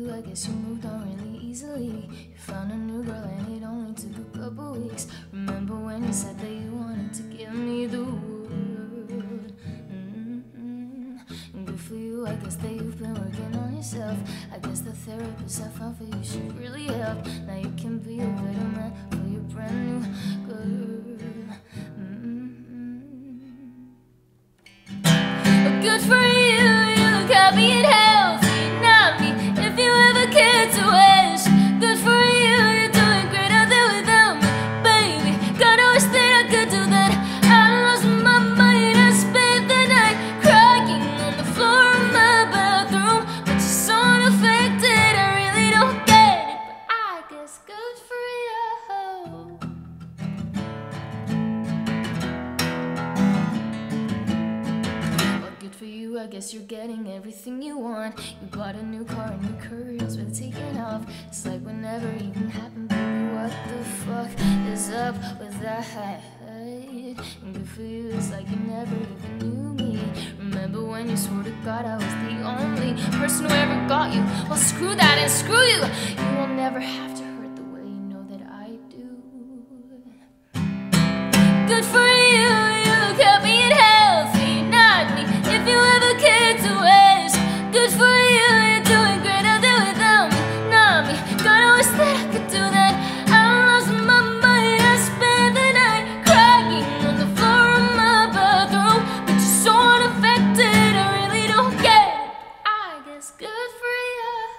you, I guess you moved on really easily. You found a new girl and it only took a couple weeks. Remember when you said that you wanted to give me the word? And good for you, I guess that you've been working on yourself. I guess the therapist I found for you should really help. Now you can be a better man for your brand new girl. But good for you, you got me in healthy, not me. If you ever cared to wish, good for you, you're doing great out there without me, baby. God, I wish that I could do that. I lost my mind, I spent the night crying on the floor of my bathroom, but you're so unaffected, I really don't get it. But I guess good for you. For you, I guess you're getting everything you want. You bought a new car and your career's been taking off. It's like what never even happened, baby. What the fuck is up with that? And good for you, it's like you never even knew me. Remember when you swore to God I was the only person who ever got you? Well, screw that and screw you. You will never have to hurt the way you know that I do. Good for you, you kept me in healthy, not me. If you ever cared to wish, good for you, you're doing great out there without me, not me. God, I wish that I could do that. I lost my mind, I spent the night crying on the floor of my bathroom, but you're so unaffected, I really don't get it. I guess good for you.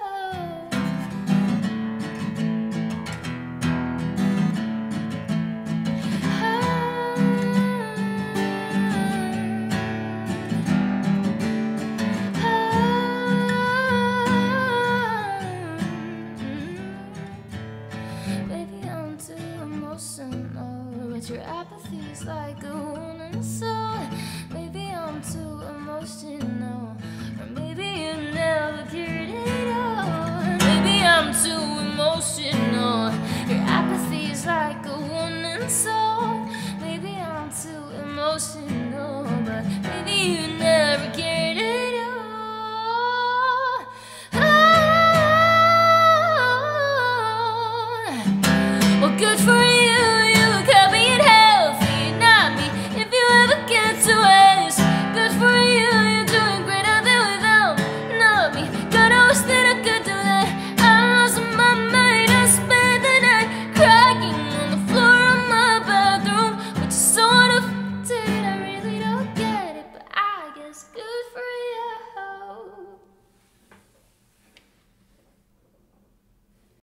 But your apathy's like a wounded soul. Maybe I'm too emotional, or maybe you never cared at all. Maybe I'm too emotional. Your apathy's like a wounded soul. Maybe I'm too emotional.